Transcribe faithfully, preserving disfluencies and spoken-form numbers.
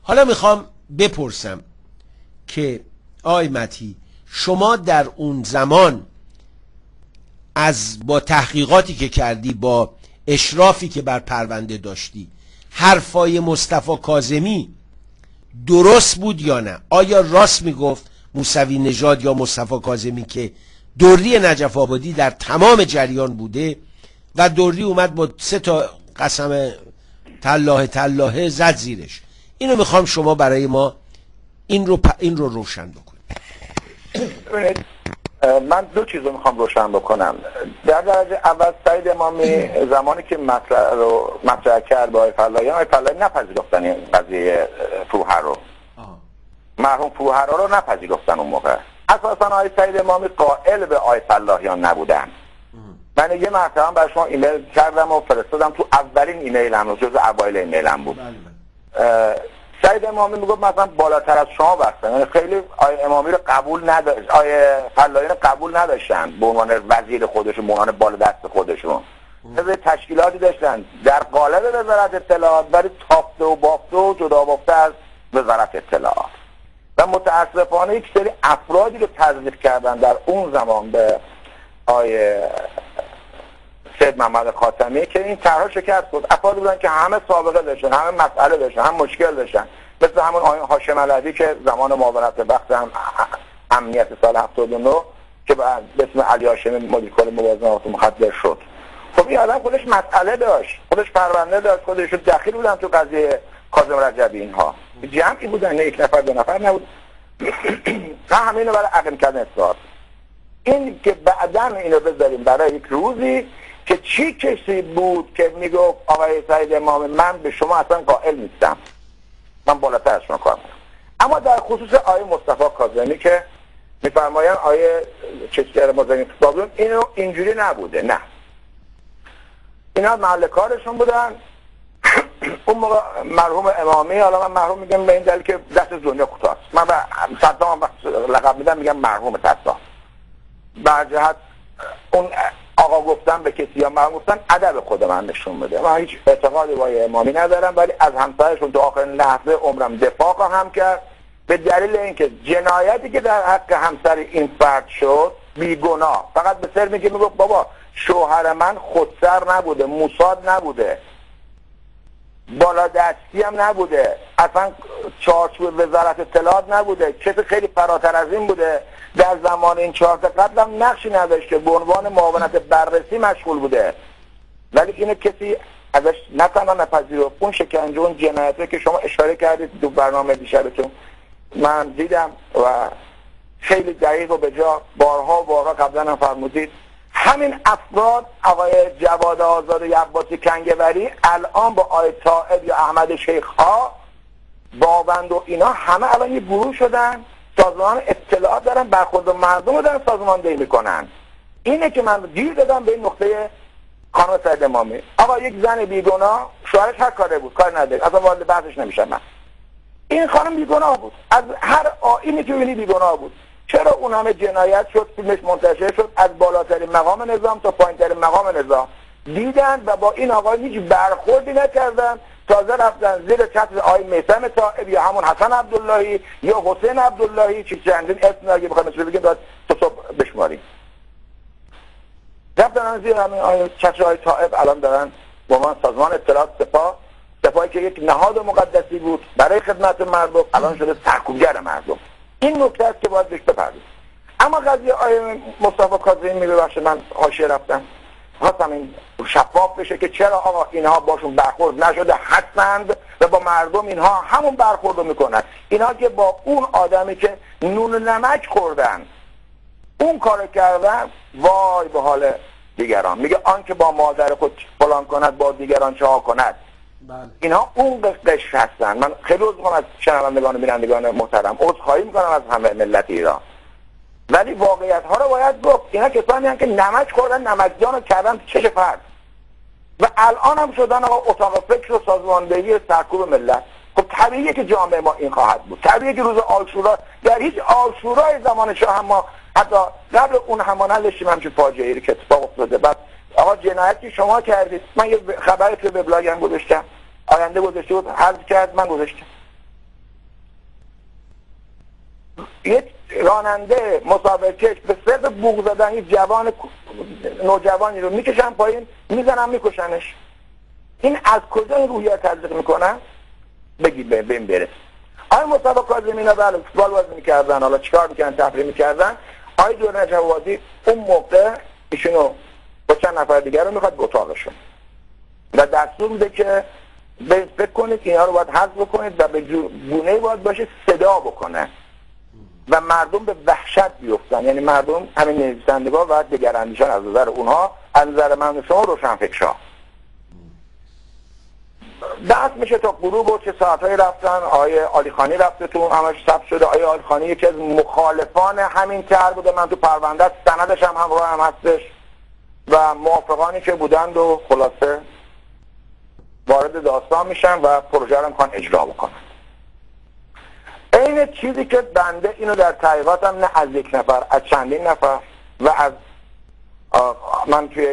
حالا میخوام بپرسم که آی متی، شما در اون زمان از با تحقیقاتی که کردی، با اشرافی که بر پرونده داشتی، حرفای مصطفی کاظمی درست بود یا نه؟ آیا راست میگفت موسوی نژاد یا مصطفی کاظمی که دوری نجف آبادی در تمام جریان بوده و دوری اومد با سه تا قسم تلاهه تلاهه زد زیرش؟ اینو میخوام شما برای ما این رو پ... این رو روشن بکنید. من دو چیز رو میخوام روشن بکنم. در درجه اول سعید امامی زمانی که مطرح رو مطرح کرد با آقای فلاحی، آقای فلاحی نپذیرفتن این قضیه فروهر رو، مرحوم فروهر رو نپذیرفتن. اون موقع اساسا آقای سعید امامی قائل به آقای فلاحیان نبودن. من یه مرتبه برای شما ایمیل کردم و فرستادم، تو اولین ایمیلم، جز اوایل ایمیلم بود. سعید امامی میگفت مثلا بالاتر از شما بستن، یعنی خیلی آیه امامی رو قبول نداشت، آیه فلاحی رو قبول نداشتن به عنوان وزیر خودشون، به عنوان بالا دست خودشون. از تشکیلاتی داشتن در قالب وزارت اطلاعات، ولی تافته و بافته و جدا بافته از وزارت اطلاعات. و متاسفانه یک سری افرادی رو تزریق کردن در اون زمان به آیه سید محمد خاتمی که این طرح شکست بود. افرادی بودن که همه سابقه داشتن، همه مسئله داشتن، هم مشکل داشتن، مثل همون آقای هاشم علوی که زمان معاونت بخش هم امنیت سال هفتاد و نه که به اسم علی هاشمی مدیر کل موازنات مخدر شد. خب این آدم خودش مسئله داشت، خودش پرونده داشت، خودش دخیل بودن تو قضیه کاظم رجبی. اینها جمعی بودن، نه یک نفر دو نفر نبود. نه همینو برای عقیم کردن اصلاحات. این که بعداً اینو بذاریم برای یک روزی که چی کسی بود که میگفت آقای سعید امامی من به شما اصلا قائل نیستم، من بالاتر از شما کار میکنم. اما در خصوص آقای مصطفی کاظمی که میفرمایند آقای چشتر مزنی خطابون، اینو اینجوری نبوده. نه، اینا محل کارشون بودن. اون موقع مرحوم امامی، حالا من مرحوم میگم به این دلیل که دست دنیا کوتاست، من به صدام لقب میدم میگم مرحوم صدام، بر جهت اون آقا گفتن به کسی یا مرحوم گفتن ادب خود من نشون بده. من هیچ اعتقادی با امامی ندارم، ولی از همسایشون تا آخرین لحظه عمرم دفاع خواهم کرد، به دلیل اینکه جنایتی که در حق همسر این فرد شد بیگناه، فقط به سر میگه میگفت بابا شوهر من خودسر نبوده، موساد نبوده، بالا دستی هم نبوده، اصلا چارچوب وزارت اطلاعات نبوده، کسی خیلی فراتر از این بوده، در زمان این چهار تا قبل هم نقشی نداشته، به عنوان معاونت بررسی مشغول بوده. ولی اینو کسی ازش نه تنها نپذیرفت. اون شکنجه، اون جنایتی که شما اشاره کردید تو برنامه دیشبتون من دیدم و خیلی دقیق و به جا بارها و بارها قبلا هم فرمودید. همین افراد، آقای جواد آزاد و عباسی کنگوری، الان با آقای طائب یا احمد شیخ ها، باوند و اینا، همه الان یه گروه شدن، سازمان اطلاعات دارن، برخورد مردم رو دارن سازماندهی میکنن. اینه که من دیر دادم به این نقطه خانم سعید امامی. آقا یک زن بیگناه، شوهرش هر کاره بود، کار نداره، اصلا وارد بحثش نمیشم من. این خانم بیگناه بود، از هر آیینی که ببینی بیگناه بود. چرا اون همه جنایت شد، فیلمش منتشر شد، از بالاترین مقام نظام تا پایینترین مقام نظام دیدن و با این آقا هیچ برخوردی نکردن. تازه رفتن زیر چتر آقای میثم طائب یا همون حسن عبداللهی یا حسین عبداللهی، چی چندین اسم اگه بخوایم اسم بگیم داد تو صبح بشماریم، رفتن زیر همین آقای چتر آقای طائب. الان دارن با من سازمان اطلاعات سپاه، سپاهی که یک نهاد مقدسی بود برای خدمت مردم، الان شده سرکوبگر مردم. این نکته است که باید بهش بپردازیم. اما قضیه آقای مصطفی کاظمی، میبخشه من حاشیه رفتم، خواستم این شفاف بشه که چرا آقا اینها باشون برخورد نشده هستند و با مردم اینها همون برخورد رو میکنن. اینها که با اون آدمی که نون نمک خوردن اون کار کردن، وای به حال دیگران. میگه آن که با مادر خود فلان کند با دیگران چه ها کند. بله. اینها اون قشر هستن. من خیلی عذر میخوام از شنوندگان و بینندگان محترم، عذرخواهی میکنم از همه ملت ایران، ولی واقعیت ها رو باید گفت. اینا کسانی هستن که نمک خوردن، نمکدان رو کردن چش فرد و الان هم شدن آقا اتاق فکر و سازماندهی سرکوب ملت. خب طبیعیه که جامعه ما این خواهد بود. طبیعیه که روز عاشورا، در هیچ عاشورای زمان شاه هم ما حتی قبل اون همان داشتیم همچین فاجعه‌ای رو که اتفاق افتاده. بعد آقا جنایتی شما کردید، من یه خبری تو وبلاگم گذاشتم، آینده گذاشته بود، حذف کرد، من گذاشتم. یک راننده مسابقه به صرف بوق زدن یک جوان نوجوانی رو میکشن پایین، میزنن میکشنش. این از کجا این روحیه تزریق میکنن؟ بگی ببین بره. آیا مصطفی کاظمی اینا بله فوتبال بازی میکردن، حالا چیکار میکردن؟ تفریح میکردن. آیا دور نجوادی اون موقع ایشونو با چند نفر دیگر رو میخواد به اتاقشون و دستور میده که فکر کنید اینا رو باید حذف بکنید و به گونه‌ای باید باشه صدا بکنه و مردم به وحشت بیفتن. یعنی مردم همین نویسندگان و دگراندیشان از نظر اونها، از نظر من شما روشنفکرها دست میشه تا غروب و چه ساعتهایی رفتن. آیه عالیخانی رفته تو همش ثبت شده. آیه عالیخانی یکی از مخالفان همین طرح بوده، من تو پرونده سندش هم همراه هم هستش و موافقانی که بودند و خلاصه وارد داستان میشن و پروژه رو میخوان اجرا بکنن. این چیزی که بنده اینو در تحقیقاتم نه از یک نفر، از چندین نفر و از من توی